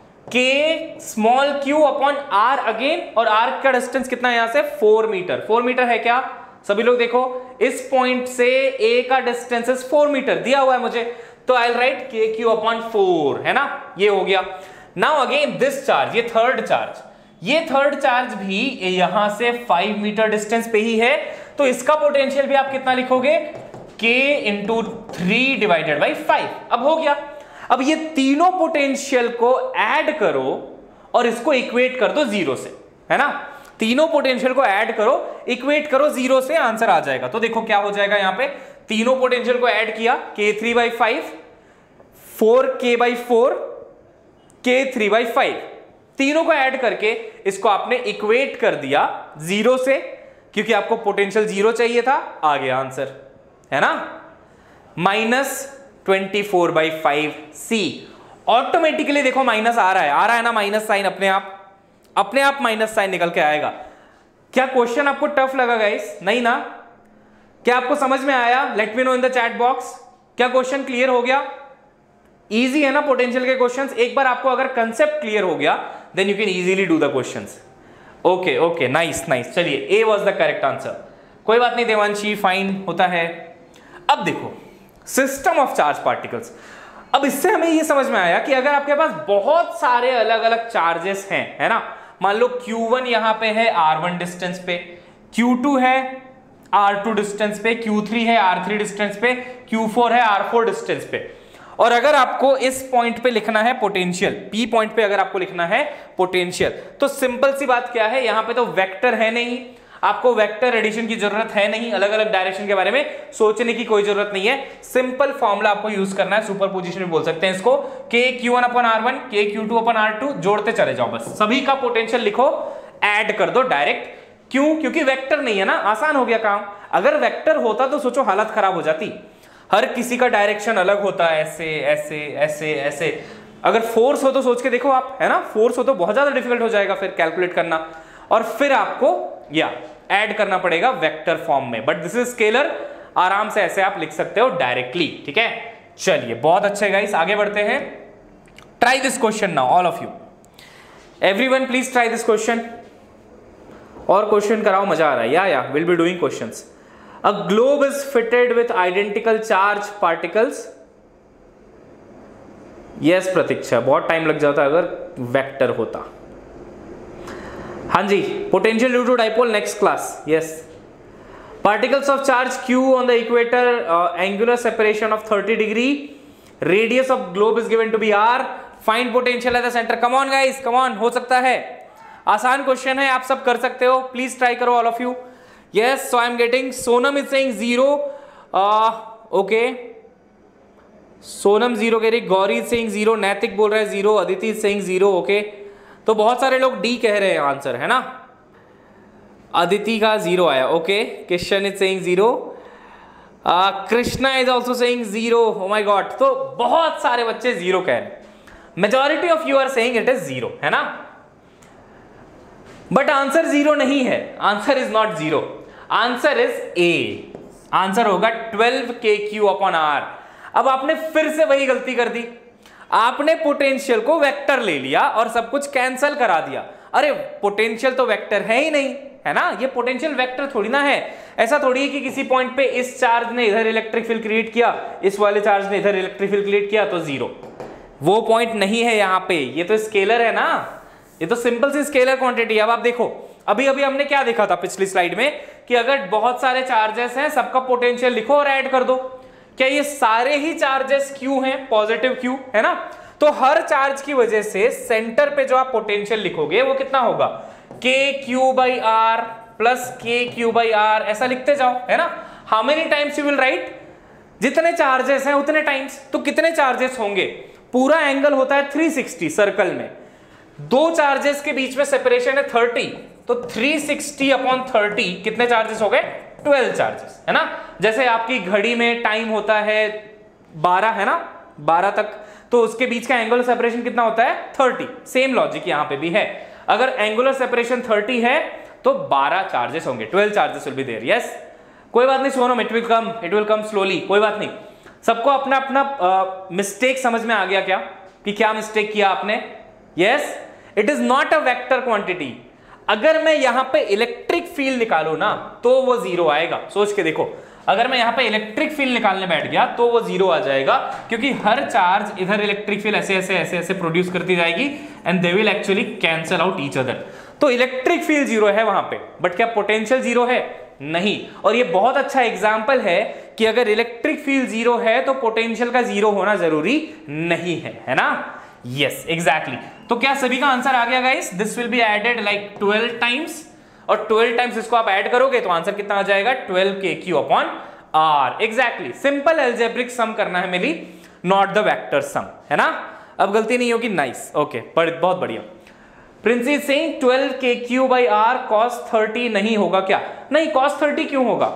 K/Q/R अगेन, और R का डिस्टेंस कितना है यहां से, 4 मीटर। 4 मीटर है क्या सभी लोग? देखो इस पॉइंट से A का डिस्टेंस इज 4 मीटर दिया हुआ है मुझे, तो आई विल राइट KQ/4, है ना, ये हो गया। नाउ अगेन दिस चार्ज, ये थर्ड चार्ज भी यहां से 5 मीटर डिस्टेंस पे ही है, तो इसका पोटेंशियल भी आप कितना लिखोगे, K × 3/5। अब हो गया। अब ये तीनों पोटेंशियल को ऐड करो और इसको इक्वेट कर दो जीरो से, है ना। तीनों पोटेंशियल को ऐड करो, इक्वेट करो जीरो से, आंसर आ जाएगा। तो देखो क्या हो जाएगा यहां पे, तीनों पोटेंशियल को ऐड किया, K3/5, 4K/4, K3/5, तीनों को ऐड करके इसको आपने इक्वेट कर दिया जीरो से, क्योंकि आपको पोटेंशियल जीरो चाहिए था, आ गया आंसर, है ना, -24/5 C। ऑटोमेटिकली देखो माइनस आ रहा है ना, माइनस साइन अपने आप माइनस साइन निकल के आएगा। क्या क्वेश्चन आपको टफ लगा गाइस? नहीं ना? क्या आपको समझ में आया? Let me know in the chat box. क्या क्वेश्चन क्लियर हो गया? इजी है ना पोटेंशियल के क्वेश्चंस? एक बार आपको अगर कंसेप्ट क्लियर हो गया then you can easily do the questions. Okay nice. चलिए A was the correct answer, कोई बात नहीं देवांशी, फाइन होता है। अब देखो सिस्टम ऑफ चार्ज पार्टिकल्स। अब इससे हमें ये समझ में आया कि अगर आपके पास बहुत सारे अलग अलग चार्जेस हैं, है ना, मान लो Q1 यहां पे है R1 डिस्टेंस पे, Q2 है R2 डिस्टेंस पे, Q3 है R3 डिस्टेंस पे, Q4 है R4 डिस्टेंस पे, और अगर आपको इस पॉइंट पे लिखना है पोटेंशियल, P पॉइंट पे अगर आपको लिखना है पोटेंशियल, तो सिंपल सी बात क्या है, यहां पे तो वेक्टर है नहीं, आपको वेक्टर एडिशन की जरूरत है नहीं, अलग अलग डायरेक्शन के बारे में सोचने की कोई जरूरत नहीं है। सिंपल फॉर्मूला आपको यूज करना है, सुपरपोजिशन भी बोल सकते हैं इसको, KQ1/R1, KQ2/R2, जोड़ते चले जाओ, बस सभी का पोटेंशियल लिखो, ऐड कर दो डायरेक्ट। क्यों? क्योंकि वेक्टर नहीं है ना, आसान हो गया काम। अगर वेक्टर होता तो सोचो हालत खराब हो जाती, हर किसी का डायरेक्शन अलग होता है, ऐसे ऐसे ऐसे ऐसे। अगर फोर्स हो तो सोच के देखो आप, है ना, फोर्स हो तो बहुत ज्यादा डिफिकल्ट हो जाएगा फिर कैलकुलेट करना, और फिर आपको या ऐड करना पड़ेगा वेक्टर फॉर्म में। बट दिस इज स्केलर, आराम से ऐसे आप लिख सकते हो डायरेक्टली, ठीक है। चलिए बहुत अच्छे गाइस, आगे बढ़ते हैं। Try this question now all of you, everyone please try this question, और क्वेश्चन कराओ, मजा आ रहा है। Yeah will be doing questions. A globe is fitted with identical charge particles yes Pratiksha, बहुत टाइम लग जाता अगर वेक्टर होता। हाँ जी, potential due to dipole next class. Yes, particles of charge q on the equator, angular separation of 30 degree, radius of globe is given to be r, find potential at the center। come on guys, come on, हो सकता है, आसान question है, आप सब कर सकते हो, प्लीज ट्राई करो all of you। yes, so I am getting Sonam is saying 0, okay, Sonam 0 कह रही, गौरी saying 0, नैतिक बोल रहा है 0, अदिति saying 0, okay, तो बहुत सारे लोग डी कह रहे हैं आंसर, है ना, अदिति का 0 आया, okay, Kishan is saying 0, Krishna is also saying 0, oh my god, तो बहुत सारे बच्चे 0 कह रहे हैं, majority of you are saying it is 0, है ना, बट आंसर 0 नहीं है, answer is not 0, answer is A, answer होगा 12 kq अपॉन r। अब आपने फिर से वही गलती कर दी, आपने पोटेंशियल को वेक्टर ले लिया और सब कुछ कैंसल करा दिया। अरे पोटेंशियल तो वेक्टर है ही नहीं, है ना, ये पोटेंशियल वेक्टर थोड़ी ना है, ऐसा थोड़ी है कि किसी पॉइंट पे इस चार्ज ने इधर इलेक्ट्रिक फील्ड क्रिएट किया, इस वाले चार्ज ने इधर इलेक्ट्रिक फील्ड क्रिएट किया तो 0, वो पॉइंट नहीं है यहाँ पे, ये तो स्केलर है ना, ये तो सिंपल सी स्केलर क्वांटिटी। अब आप देखो, अभी अभी हमने क्या देखा था पिछली स्लाइड में कि अगर बहुत सारे चार्जेस हैं, सबका पोटेंशियल लिखो और ऐड कर दो, क्या ये सारे ही चार्जेस क्यू हैं, पॉजिटिव क्यू, है ना, तो हर चार्ज की वजह से सेंटर पे जो आप पोटेंशियल लिखोगे वो कितना होगा, K Q by R plus K Q by R, ऐसा लिखते जाओ, है ना, how many times you will write, जितने चार्जेस हैं उतने टाइम्स, तो कितने चार्जेस होंगे, पूरा एंगल होता है 360 सर्कल में, दो चार्जेस के बीच में सेपरेशन है 30, तो 360 अपॉन 30 कितने चार्जेस हो गए, 12 चार्जेस, है ना, जैसे आपकी घड़ी में टाइम होता है 12, है ना, 12 तक, तो उसके बीच का एंगुलर सेपरेशन कितना होता है 30, सेम लॉजिक यहां पे भी है, अगर एंगुलर सेपरेशन 30 है तो 12 चार्जेस होंगे, 12 charges will be there. Yes, कोई बात नहीं Sonam, it will come slowly, कोई बात नहीं, सबको अपना अपना मिस्टेक समझ में आ गया क्या, कि क्या मिस्टेक किया आपने। Yes, it is not a vector quantity, अगर मैं यहां पे इलेक्ट्रिक फील्ड निकालू ना तो वो 0 आएगा, सोच के देखो, अगर मैं यहां पे इलेक्ट्रिक फील्ड निकालने बैठ गया तो वो 0 आ जाएगा, क्योंकि हर चार्ज इधर इलेक्ट्रिक फील्ड ऐसे ऐसे ऐसे ऐसे प्रोड्यूस करती जाएगी and they will actually cancel out each other, तो इलेक्ट्रिक फील्ड 0 है वहां पे, बट क्या पोटेंशियल 0 है, नहीं, और ये बहुत अच्छा एग्जांपल है कि अगर इलेक्ट्रिक फील्ड 0 है तो पोटेंशियल का 0 होना जरूरी नहीं है ना। यस एग्जैक्टली, तो क्या सभी का आंसर आ गया guys, this will be added like 12 times, और 12 टाइम्स इसको आप ऐड करोगे तो आंसर कितना आ जाएगा 12 kq upon r। Exactly, simple algebraic sum करना है मेरी, नॉट द वेक्टर सम, है ना, अब गलती नहीं होगी, नाइस, ओके, बहुत बढ़िया। Prince Singh 12 kq by r cos 30 नहीं होगा क्या, नहीं, cos 30 क्यों होगा,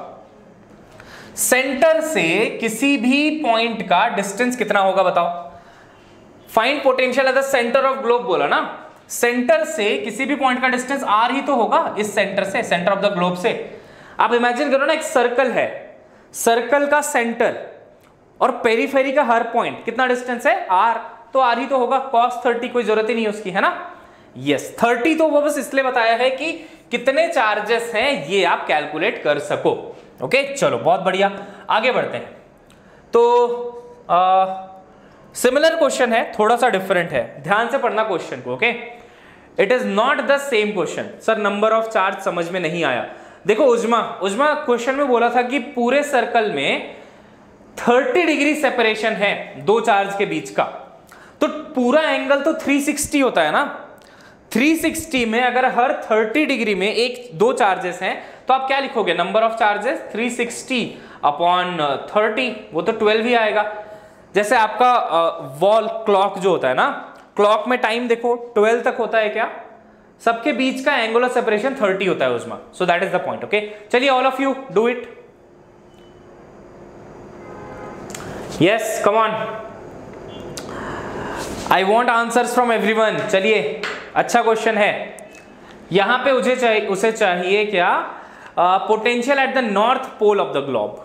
सेंटर से किसी भी पॉइंट का डिस्टेंस कितना होगा बताओ, find potential at the centre of globe बोला ना, सेंटर से किसी भी पॉइंट का डिस्टेंस r ही तो होगा, इस सेंटर से, सेंटर ऑफ द ग्लोब से। आप इमेजिन करो ना, एक सर्कल है, सर्कल का सेंटर और पेरीफेरी का हर पॉइंट कितना डिस्टेंस है r, तो r ही तो होगा, cos 30 कोई जरूरत ही नहीं उसकी, है ना। यस, 30 तो वो बस इसलिए बताया है कि कितने चार्जेस हैं ये आप कैलकुलेट कर सको। ओके चलो बहुत बढ़िया, आगे बढ़ते हैं। तो सिमिलर क्वेश्चन है, थोड़ा सा डिफरेंट है, ध्यान से पढ़ना क्वेश्चन को। Okay, it is not the same question. Sir number of charge समझ में नहीं आया। देखो उज्मा क्वेश्चन में बोला था कि पूरे सर्कल में 30 डिग्री सेपरेशन है दो चार्ज के बीच का, तो पूरा एंगल तो 360 होता है ना। 360 में अगर हर 30 डिग्री में दो चार्जेस हैं तो आप क्या लिखोगे, नंबर ऑफ चार्जेस 360 अपॉन 30, वो तो 12 ही आएगा। जैसे आपका वॉल क्लॉक जो होता है ना, क्लॉक में टाइम देखो 12 तक होता है क्या, सबके बीच का एंगुलर सेपरेशन 30 होता है उसमें। So that is the point. Okay चलिए all of you do it. Yes come on, I want answers from everyone. चलिए अच्छा क्वेश्चन है। यहां पे उसे चाहिए क्या, potential at the north pole of the globe.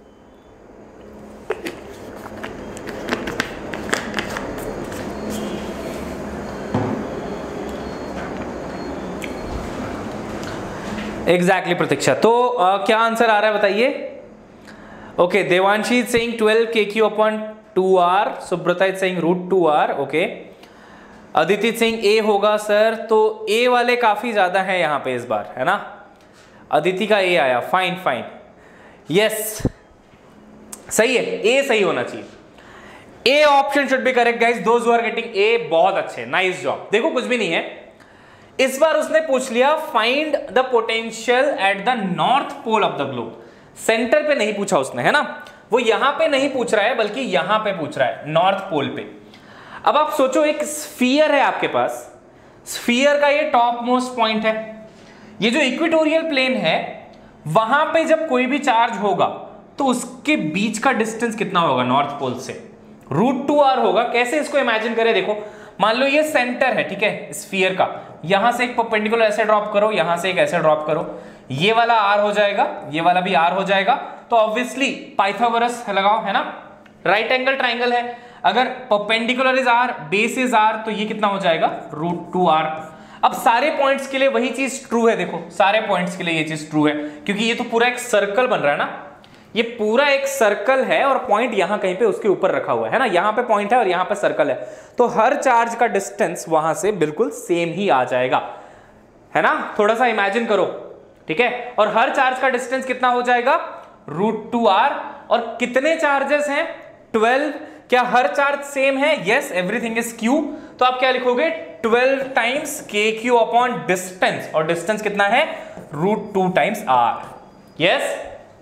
Exactly Pratiksha, तो क्या आंसर आ रहा है बताइए। Okay Devanshi saying 12 kq upon 2r, Subrata is saying √2r, okay. Aditi Singh A होगा सर, तो ए वाले काफी ज्यादा हैं यहाँ पे इस बार, है ना। अदिति का ए आया, फाइन फाइन, यस सही है, ए सही होना चाहिए। A option should be correct guys, those who are getting A, बहुत अच्छे, नाइस जॉब। देखो कुछ भी नहीं है, इस बार उसने पूछ लिया find the potential at the north pole of the globe. Centre पे नहीं पूछा उसने, है ना, वो यहां पे नहीं पूछ रहा है बल्कि यहां पे पूछ रहा है, नॉर्थ पोल पे। अब आप सोचो एक स्फीयर है आपके पास, स्फीयर का ये टॉप मोस्ट पॉइंट है, ये जो इक्वेटोरियल प्लेन है वहां पे जब कोई भी चार्ज होगा तो उसके बीच का डिस्टेंस कितना होगा नॉर्थ पोल से, √2r होगा। कैसे इसको इमेजिन करें, देखो मान लो ये सेंटर है, ठीक है, स्फीयर का, यहां से एक परपेंडिकुलर ऐसे ड्रॉप करो, यहां से एक ऐसे ड्रॉप करो, ये वाला r हो जाएगा, ये वाला भी r हो जाएगा, तो ऑब्वियसली पाइथागोरस लगाओ, है ना, राइट एंगल ट्राइंगल है, अगर perpendicular is r, base is r, तो ये कितना हो जाएगा √2r। अब सारे पॉइंट्स के लिए वही चीज ट्रू है, देखो सारे पॉइंट्स के लिए ये चीज ट्रू है, क्योंकि ये तो पूरा एक सर्कल बन रहा है ना, ये पूरा एक सर्कल है और पॉइंट यहां कहीं पे उसके ऊपर रखा हुआ है ना, यहां पे पॉइंट है और यहां पे सर्कल है, तो हर चार्ज का डिस्टेंस वहां से बिल्कुल सेम ही आ जाएगा, है ना। थोड़ा सा इमेजिन करो, ठीक है, और हर चार्ज का डिस्टेंस कितना हो जाएगा √2r, और कितने चार्जेस हैं 12, क्या हर चार्ज सेम है, यस, एवरीथिंग इज q, तो आप क्या लिखोगे 12 टाइम्स kq अपॉन डिस्टेंस, और डिस्टेंस कितना है √2 times r, yes,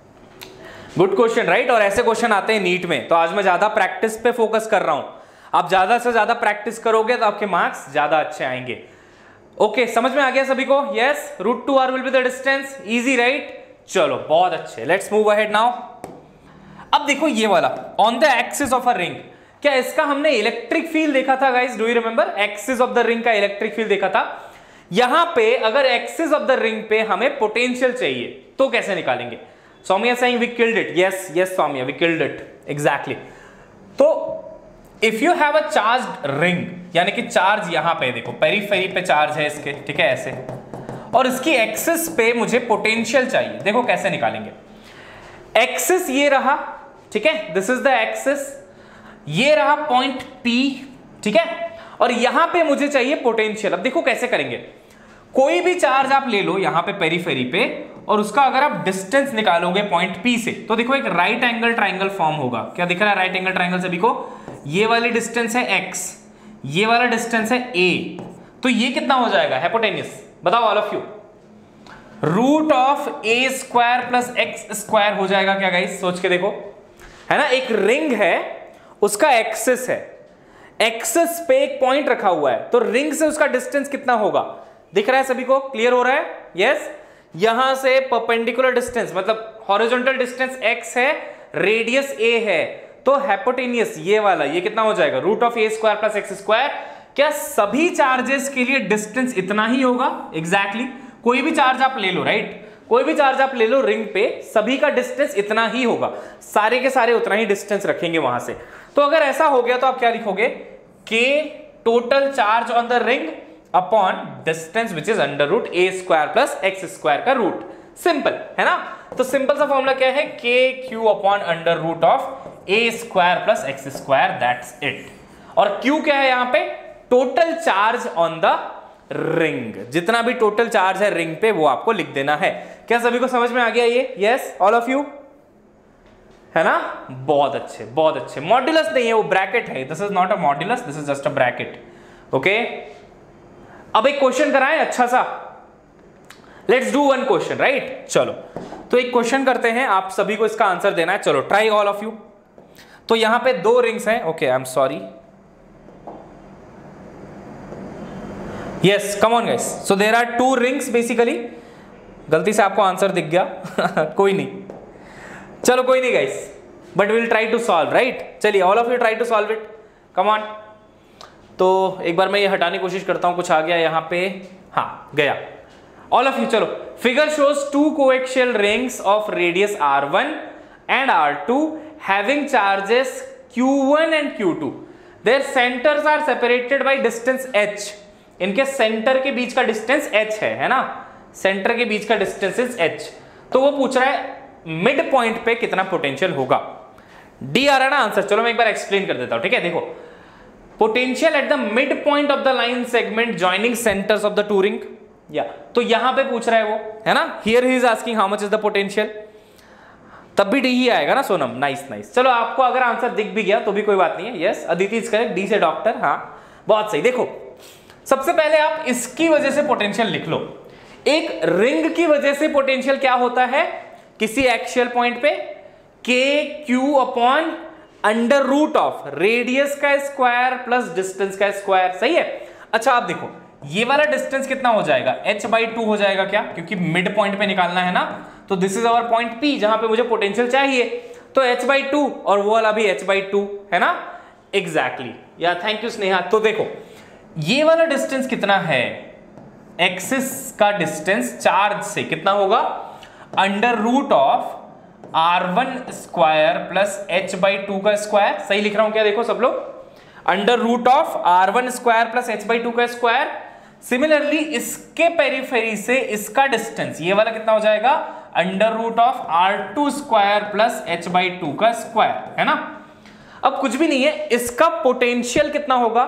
good question right. और ऐसे क्वेश्चन आते हैं नीट में, तो आज मैं ज्यादा प्रैक्टिस पे फोकस कर रहा हूं, आप ज्यादा से ज्यादा प्रैक्टिस करोगे तो आपके मार्क्स ज्यादा अच्छे आएंगे। ओके, समझ में आ गया सभी को, yes, √2r will be the distance, easy right, चलो बहुत अच्छे, लेट्स मूव अहेड नाउ। अब देखो ये वाला on the axis of a ring, क्या इसका हमने इलेक्ट्रिक फील्ड देखा था guys, do you remember, axis of the ring का इलेक्ट्रिक फील्ड देखा था। यहां पे अगर एक्सिस ऑफ द रिंग पे हमें पोटेंशियल चाहिए तो कैसे निकालेंगे। Saumya saying we killed it, yes Saumya, we killed it exactly। तो if you have a charged ring, यानी कि चार्ज यहां पे देखो पेरीफेरी पे चार्ज है इसके, ठीक है ऐसे, और इसकी एक्सिस पे मुझे पोटेंशियल चाहिए, देखो कैसे निकालेंगे। एक्सिस ये रहा, ठीक है, दिस इज द एक्सिस, ये रहा पॉइंट P, ठीक है, और यहां पे मुझे चाहिए पोटेंशियल। अब देखो कैसे करेंगे, कोई भी चार्ज आप ले लो यहां पे पेरीफेरी पे, और उसका अगर आप डिस्टेंस निकालोगे पॉइंट P से, तो देखो एक राइट एंगल ट्राइंगल फॉर्म होगा। क्या दिख रहा है राइट एंगल ट्राइंगल सभी को, ये वाली डिस्टेंस है x, ये वाला डिस्टेंस है a, तो ये कितना हो जाएगा हाइपोटेन्यूस, बताओ all of you, √a² + x² हो जाएगा क्या गाइस, सोच के देखो, है ना। एक रिंग है, उसका एक्सिस है, एक्सिस पे एक पॉइंट रखा हुआ है, तो रिंग से उसका डिस्टेंस कितना होगा, दिख रहा है सभी को, क्लियर हो रहा है, यस। यहां से परपेंडिकुलर डिस्टेंस मतलब हॉरिजॉन्टल डिस्टेंस x है, रेडियस a है, तो हाइपोटेन्यूस ये वाला, ये कितना हो जाएगा √a² + x²। क्या सभी चार्जेस के लिए डिस्टेंस इतना ही होगा, एग्जैक्टली कोई भी चार्ज आप ले लो, राइट, कोई भी चार्ज आप ले लो रिंग पे, सभी का डिस्टेंस इतना ही होगा, सारे के सारे उतना ही डिस्टेंस रखेंगे वहां से। तो अगर ऐसा हो गया तो आप क्या लिखोगे, k total charge on the ring upon distance which is √a² + x² का रूट, सिंपल है ना। तो सिंपल सा फॉर्मूला क्या है, kq upon √a² + x², that's it. और q क्या है यहां पे, total charge on the ring, जितना भी टोटल चार्ज है रिंग पे वो आपको लिख देना है। क्या सभी को समझ में आ गया ये, यस ऑल ऑफ यू, है ना, बहुत अच्छे बहुत अच्छे। मॉड्यूलस नहीं है वो, ब्रैकेट है, this is not a modulus, this is just a bracket, okay. अब एक क्वेश्चन कराएं अच्छा सा, let's do one question, right, चलो तो एक क्वेश्चन करते हैं, आप सभी को इसका आंसर देना है, चलो ट्राई ऑल ऑफ यू। तो यहां पे 2 रिंग्स हैं, okay I am sorry, yes come on guys, so there are 2 rings basically, गलती से आपको आंसर दिख गया कोई नहीं, चलो कोई नहीं guys, but will try to solve, right, चलिए all of you try to solve it, come on. तो एक बार मैं ये हटाने की कोशिश करता हूं, कुछ आ गया यहां पे, हाँ गया, ऑल ऑफ यू चलो। Figure shows 2 coaxial rings of radius r1 and r2 having charges q1 and q2, their centers are separated by distance h, इनके सेंटर के बीच का डिस्टेंस h है ना, सेंटर के बीच का डिस्टेंस इज h। तो वो पूछ रहा है मिड पॉइंट पे कितना पोटेंशियल होगा, डी आ रहा है ना आंसर। चलो मैं एक बार एक्सप्लेन कर देता हूं, ठीक है। देखो, potential at the mid point of the line segment joining centres of the two ring, या तो यहां पे पूछ रहा है वो, है ना। Here he is asking how much is the potential, तब भी डी ही आएगा ना सोनम। Nice nice. चलो आपको अगर आंसर दिख भी गया तो भी कोई बात नहीं है। Yes, Aditi is correct, D से डॉक्टर, हाँ बहुत सही। देखो सबसे पहले आप इसकी वजह से पोटेंशियल लिख लो। एक रिंग की वजह से पोटेंशियल क्या होता है, किसी एक्सियल पॉइंट पे K Q upon under root of radius का स्क्वायर प्लस डिस्टेंस का स्क्वायर, सही है। अच्छा आप देखो ये वाला डिस्टेंस कितना हो जाएगा, h/2 हो जाएगा क्या, क्योंकि मिड पॉइंट पे निकालना है ना। तो this is our point P जहां पे मुझे पोटेंशियल चाहिए, तो h/2 और वो वाला भी h/2 है ना। एग्जैक्टली, या थैंक यू स्नेहा। तो देखो ये वाला डिस्टेंस कितना है, एक्सिस का डिस्टेंस चार्ज से कितना होगा, under root of r1 square plus h/2 का स्क्वायर। सही लिख रहा हूं क्या, देखो सब लोग, under root of r1 square plus h/2 का स्क्वायर। सिमिलरली इसके पेरिफेरी से इसका डिस्टेंस ये वाला कितना हो जाएगा, under root of r2 square plus h/2 का स्क्वायर, है ना। अब कुछ भी नहीं है, इसका पोटेंशियल कितना होगा,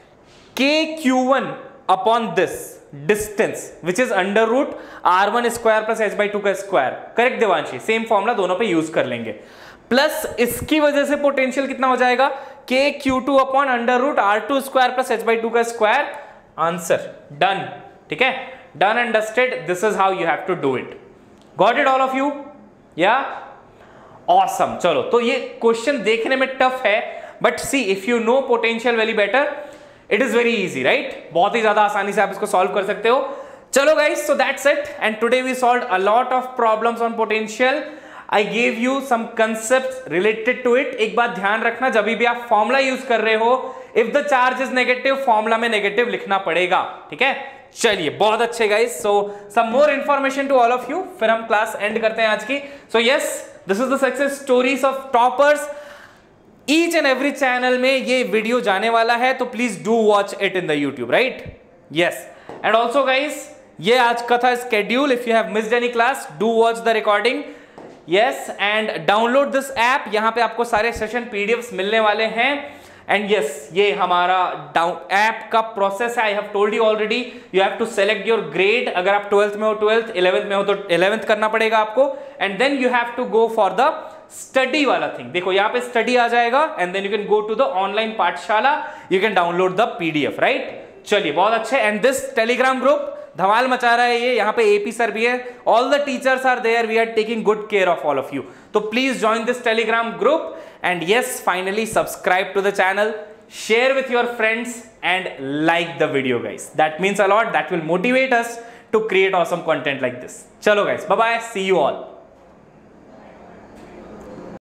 kq1 upon this distance which is under root r1 square plus h/2 का square. Correct Devanshi, same formula दोनों पे यूज कर लेंगे। प्लस इसकी वजह से पोटेंशियल कितना हो जाएगा, kq2 upon under root r2 square plus h/2 का स्क्वायर। आंसर डन, ठीक है, done and dusted. This is how you have to do it. Got it all of you, yeah awesome. चलो तो ये क्वेश्चन देखने में टफ है, but see if you know potential very better, it is very easy, right. बहुत ही ज्यादा आसानी से आप इसको सॉल्व कर सकते हो। चलो guys, so that's it, and today we solved a lot of problems on potential. I gave you some concepts related to it. एक बात ध्यान रखना, जब भी आप फॉर्मूला यूज कर रहे हो, if the charge is negative, formula में नेगेटिव लिखना पड़ेगा, ठीक है। चलिए बहुत अच्छे guys, so some more information to all of you, फिर हम क्लास एंड करते हैं आज की। So yes, this is the success stories of toppers. Each and every channel में ये वीडियो जाने वाला है, तो please do watch it in the YouTube, right. Yes, and also guys ये आज का था schedule. If you have missed any class, do watch the recording. Yes, and download this app, यहां पे आपको सारे सेशन पीडीएफ्स मिलने वाले हैं। एंड यस, ये हमारा ऐप का प्रोसेस है। I have told you already, you have to select your grade. अगर आप 12th में हो 12th, 11th में हो तो 11th करना पड़ेगा आपको, and then you have to go for the study वाला थिंग। देखो यहाँ पे स्टडी आ जाएगा, and then you can go to the online Pathshala, you can download the PDF, right. चलिए बहुत अच्छे। एंड दिस टेलीग्राम ग्रुप धमाल मचा रहा है ये, यहाँ पे एपी सर भी है, all the teachers are there, we are taking good care of all of you. तो please join this Telegram group, and yes finally subscribe to the channel, share with your friends and like the video guys, that means a lot, that will motivate us to create awesome content like this. Chalo guys, bye bye, see you all.